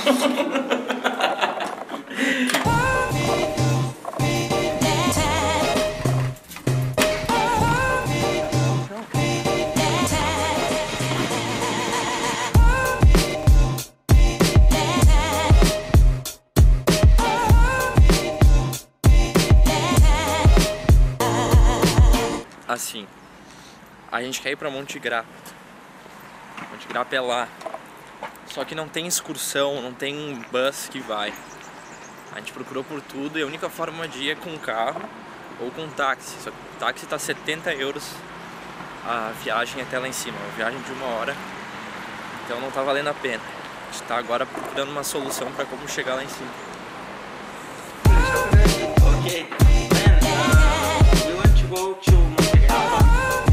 Assim, a gente quer ir pra Monte Grappa. Monte Grappa é lá. Só que não tem excursão, não tem bus que vai. A gente procurou por tudo e a única forma de ir é com carro ou com táxi. Só que o táxi tá 70 euros a viagem até lá em cima, uma viagem de 1 hora. Então não tá valendo a pena. A gente tá agora procurando uma solução pra como chegar lá em cima. Ok, we want to go to Monte Grappa.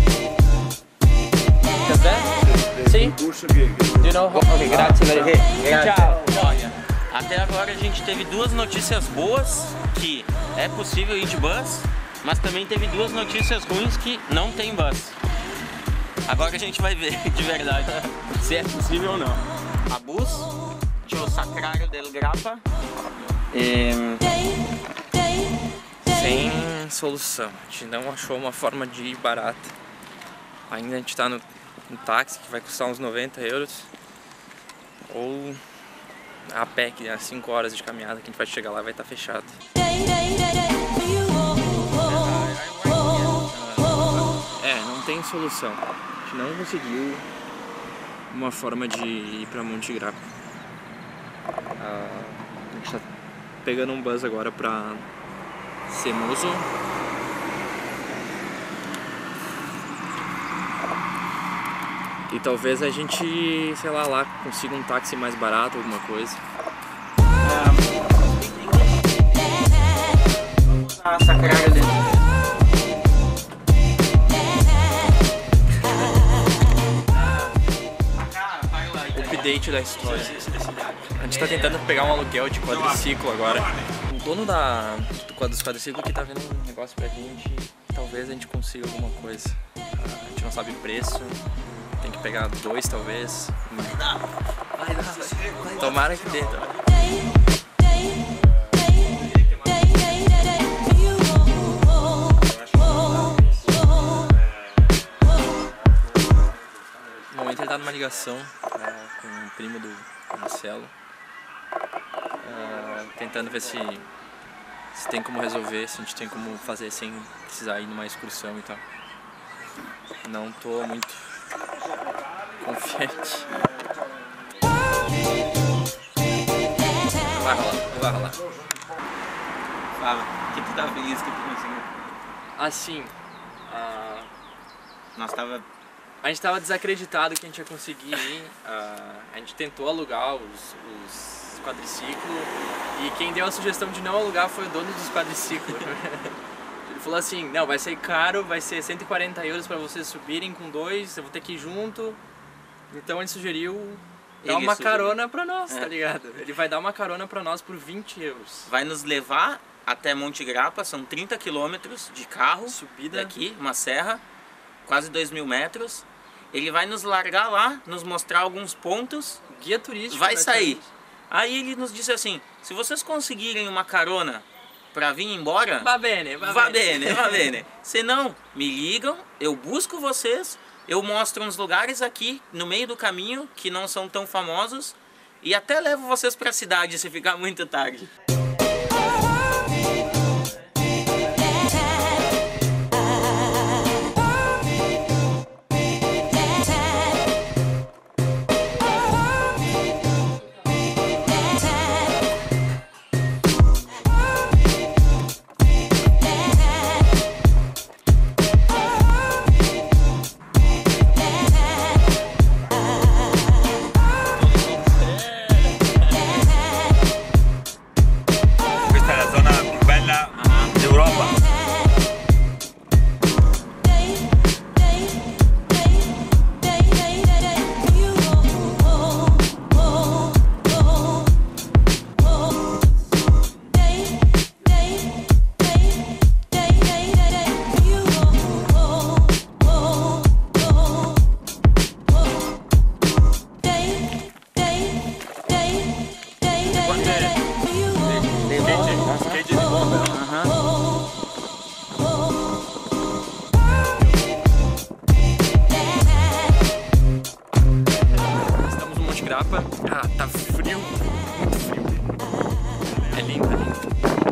Sim? You know? Ok, grazie. Tchau. Olha, até agora a gente teve 2 notícias boas, que é possível ir de bus, mas também teve 2 notícias ruins que não tem bus. Agora a gente vai ver de verdade se é possível ou não. A bus, o Sacrario del Grappa. Sem solução, a gente não achou uma forma de ir barata. Ainda a gente tá no táxi que vai custar uns 90 euros. Ou a pé, que é 5 horas de caminhada que a gente vai chegar lá e vai estar fechado. Não tem solução. A gente não conseguiu uma forma de ir pra Monte Grappa. A gente tá pegando um bus agora pra Semoso. E talvez a gente, sei lá, consiga um táxi mais barato, alguma coisa. Sacrario del Update da história. A gente tá tentando pegar um aluguel de quadriciclo agora. O dono dos quadriciclos que tá vendo um negócio pra gente, talvez a gente consiga alguma coisa. A gente não sabe preço, tem que pegar 2 talvez. Vai dar. Tomara que dê. No momento ele tá numa ligação com o primo do Marcelo, tentando ver se tem como resolver, se a gente tem como fazer sem precisar ir numa excursão e tal. Não tô muito confiante. Vai rolar. Fala, que tu tá feliz que tu conseguiu? Assim, A gente tava desacreditado que a gente ia conseguir ir. A gente tentou alugar os quadriciclos e quem deu a sugestão de não alugar foi o dono dos quadriciclos. Ele falou assim, não, vai ser caro, vai ser 140 euros para vocês subirem com 2, eu vou ter que ir junto. Então ele sugeriu dar uma carona pra nós, tá ligado? Ele vai dar uma carona pra nós por 20 euros. Vai nos levar até Monte Grappa, são 30 quilômetros de carro, subida daqui, uma serra, quase 2.000 metros. Ele vai nos largar lá, nos mostrar alguns pontos, guia turístico, vai sair. Aí ele nos disse assim, se vocês conseguirem uma carona pra vir embora, va bene. Se não, me ligam, eu busco vocês, eu mostro uns lugares aqui no meio do caminho que não são tão famosos e até levo vocês pra cidade se ficar muito tarde. Skate de bomba. Estamos no Monte Grappa. Ah, tá frio, muito frio. É lindo, é lindo.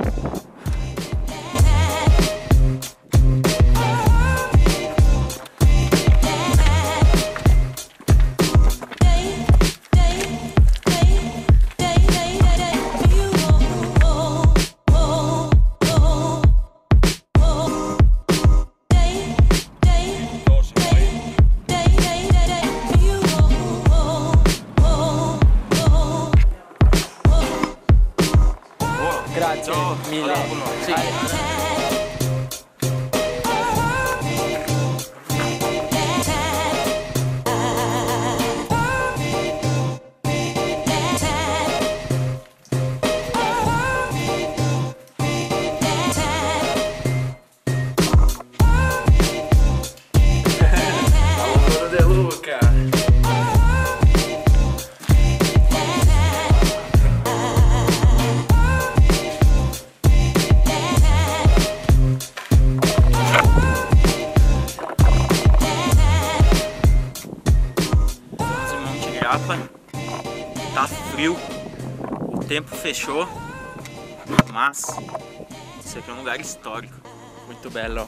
Grazie mille. Sì. Lavoro de Luca. Tá frio, o tempo fechou, mas isso aqui é um lugar histórico. Muito belo.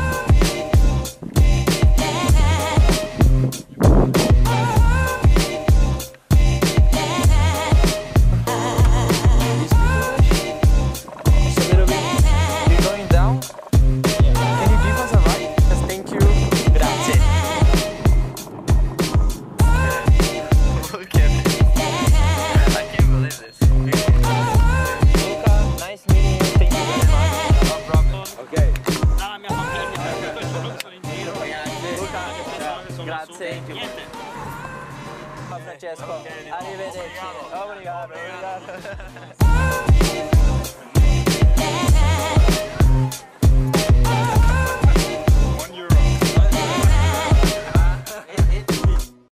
Grazie. Francesco, arrivederci. Obrigado.